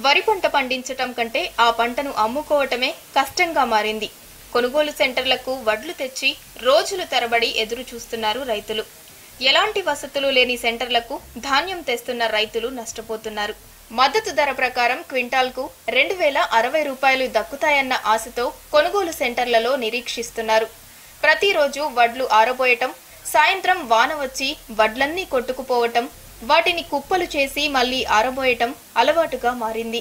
వరి పంట పండించటం కంటే ఆ పంటను అమ్ముకోవటమే కష్టంగా మారింది. కొనుగోలు సెంటర్లకు వడ్లు తెచ్చి రోజులు తరబడి ఎదురు చూస్తున్నారు రైతులు. ఎలాంటి వసతులు లేని సెంటర్లకు ధాన్యం తెస్తున్న రైతులు నష్టపోతున్నారు. మద్దతు ధర ప్రకారం క్వింటాల్కు 2060 రూపాయలు దక్కుతాయన్న ఆశతో కొనుగోలు సెంటర్లలో నిరీక్షిస్తున్నారు. ప్రతిరోజు వడ్లు ఆరబోయటం, సాయంత్రం వాన వచ్చి వడ్లన్నీ కొట్టుకుపోవటం, వాటిని కుప్పలు చేసి మళ్లీ ఆరబోయటం అలవాటుగా మారింది.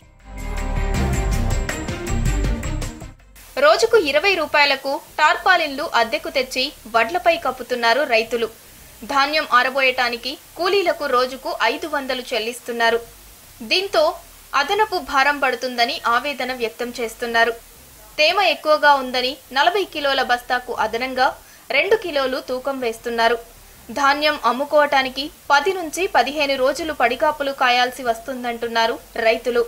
రోజుకు 20 రూపాయలకు టార్పాలిన్లు అద్దెకు తెచ్చి వడ్లపై కప్పుతున్నారు రైతులు. ధాన్యం ఆరబోయటానికి కూలీలకు రోజుకు 500 చెల్లిస్తున్నారు. దీంతో అదనపు భారం పడుతుందని ఆవేదన వ్యక్తం చేస్తున్నారు. తేమ ఎక్కువగా ఉందని 40 కిలోల బస్తాకు అదనంగా 2 కిలోలు తూకం వేస్తున్నారు. ధాన్యం అమ్ముకోవటానికి 10 నుంచి 15 రోజులు పడికాపులు కాయాల్సి వస్తుందంటున్నారు రైతులు.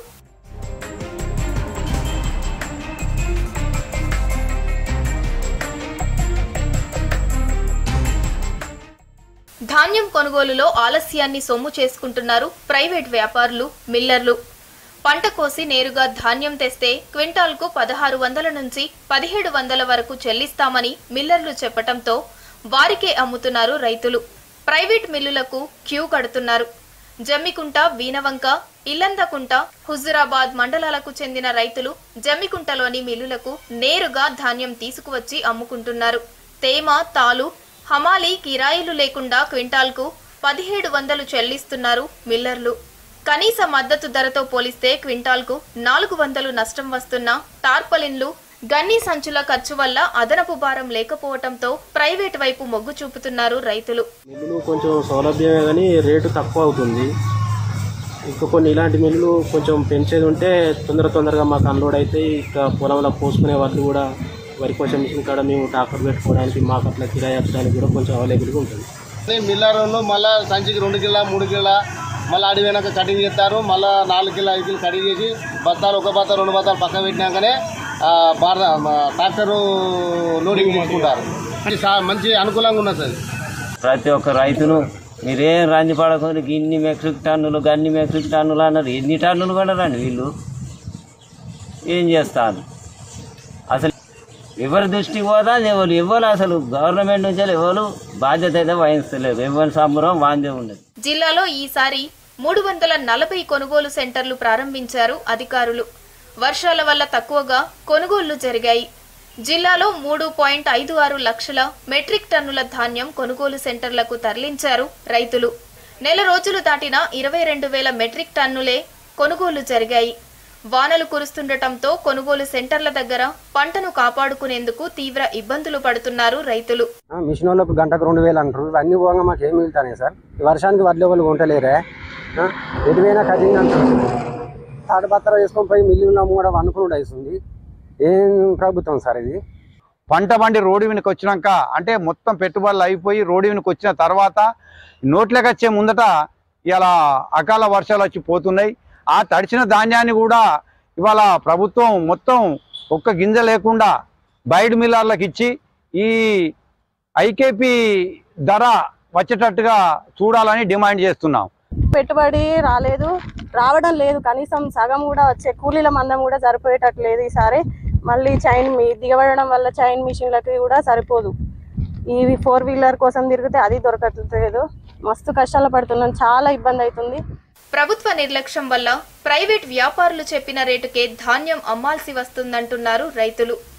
ధాన్యం కొనుగోలులో ఆలస్యాన్ని సొమ్ము చేసుకుంటున్నారు ప్రైవేట్ వ్యాపారులు, మిల్లర్లు. పంట కోసి నేరుగా ధాన్యం తెస్తే క్వింటాల్కు 1600 నుంచి 1700 వరకు చెల్లిస్తామని మిల్లర్లు చెప్పటంతో వారికే అమ్ముతున్నారు రైతులు. ప్రైవేట్ మిల్లులకు క్యూ కడుతున్నారు. జమ్మికుంట, వీనవంక, ఇల్లందకుంట, హుజురాబాద్ మండలాలకు చెందిన రైతులు జమ్మికుంటలోని మిల్లులకు నేరుగా ధాన్యం తీసుకువచ్చి అమ్ముకుంటున్నారు. తేమ, తాలు, హమాలీ కిరాయిలు లేకుండా క్వింటాల్కు 1700 చెల్లిస్తున్నారు మిల్లర్లు. కనీస మద్దతు ధరతో పోలిస్తే క్వింటాల్కు 400 నష్టం వస్తున్న టార్పలిన్లు, గన్నీ సంచుల ఖర్చు వల్ల అదనపు భారం లేకపోవడంతో ప్రైవేట్ వైపు మొగ్గు చూపుతున్నారు రైతులు. మిల్లులు కొంచెం సౌలభ్యమే కానీ రేటు తక్కువ అవుతుంది. ఇంకా కొన్ని ఇలాంటి మిల్లులు కొంచెం పెంచేది ఉంటే తొందరగా మాకు అన్లోడ్ అయితే ఇక పొలంలో పోసుకునే వాళ్ళు కూడా వరి కొంచెం మిషన్ కాడ మేము ట్రాక్టర్ పెట్టుకోవడానికి మాకు అట్లా కిరాయి అచ్చడానికి కూడా కొంచెం అవైలబుల్గా ఉంటుంది. మిల్లర్లు మళ్ళీ సంచికి 2 కిలో 3 కిలో మళ్ళీ అడిగినాక కటింగ్ చేస్తారు. మళ్ళీ 4 కిలో 5 కిలో కటింగ్ చేసి బత్తాలు 1 బత్తా 2 బత్తాలు పక్క పెట్టినాకనే ట్రాక్టరు లోడింగ్ తీసుకుంటారు. మంచి అనుకూలంగా ఉన్నది సార్. ప్రతి ఒక్క రైతును మీరేం రంది పడకుండా ఇన్ని మెట్రిక్ టన్నులు గన్ని మెట్రిక్ టన్నులు అన్నారు. ఎన్ని టన్నులు కొనరండి వీళ్ళు? ఏం చేస్తారు? అసలు ఎవరి దృష్టి పోదా ఎవరు అసలు గవర్నమెంట్ నుంచి ఎవరు బాధ్యత అయితే వహిస్తలేదు. ఎవరి సంబరం వాందే ఉండదు. జిల్లాలో ఈసారి 340 కొనుగోలు సెంటర్లు ప్రారంభించారు అధికారులు. వర్షాల వల్ల తక్కువగా కొనుగోళ్లు జరిగాయి. జిల్లాలో 3.56 లక్షల మెట్రిక్ టన్నుల ధాన్యం కొనుగోలు సెంటర్లకు తరలించారు రైతులు. నెల రోజులు దాటిన 22,000 మెట్రిక్ టన్నులే కొనుగోలు జరిగాయి. వానలు కురుస్తుండటంతో కొనుగోలు సెంటర్ల దగ్గర పంటను కాపాడుకునేందుకు తీవ్ర ఇబ్బందులు పడుతున్నారు రైతులు. మిషన్ వాళ్ళకు గంటకు 2000 అంటారు. ఇవన్నీ పోగా మాకు ఏం మిగులుతాయి సార్? ఈ వర్షానికి వడ్లు వాళ్ళు కొంటలేరే. ఎటువైనా కటింగ్ అంటారు. తాడు బత్తర వేసుకొని పోయి మిల్లులో కూడా అనుకుని అవుతుంది. ఏం ప్రభుత్వం సార్ ఇది? పంట పండి రోడ్డు మీదకి వచ్చినాక అంటే మొత్తం పెట్టుబడులు అయిపోయి రోడ్డు మీదకి వచ్చిన తర్వాత నోట్లోకి వచ్చే ముందట ఇలా అకాల వర్షాలు వచ్చి పోతున్నాయి. ఆ తడిచిన ధాన్యాన్ని కూడా ఇవాళ ప్రభుత్వం మొత్తం ఒక్క గింజ లేకుండా బయట మిల్లర్లకు ఇచ్చి ఈ ఐకేపీ ధర వచ్చేటట్టుగా చూడాలని డిమాండ్ చేస్తున్నాం. పెట్టుబడి రావడం లేదు. కనీసం సగం కూడా వచ్చే కూలీల మందం కూడా సరిపోయేటట్టు లేదు. ఈసారి మళ్ళీ చైన్ దిగబడడం వల్ల చైన్ మిషన్లకి కూడా సరిపోదు. ఈ 4 వీలర్ కోసం తిరిగితే అది దొరకట్లేదు. మస్తు కష్టాలు పడుతున్నాం. చాలా ఇబ్బంది అవుతుంది. ప్రభుత్వ నిర్లక్ష్యం వల్ల ప్రైవేట్ వ్యాపారులు చెప్పిన రేటుకే ధాన్యం అమ్మాల్సి వస్తుందంటున్నారు రైతులు.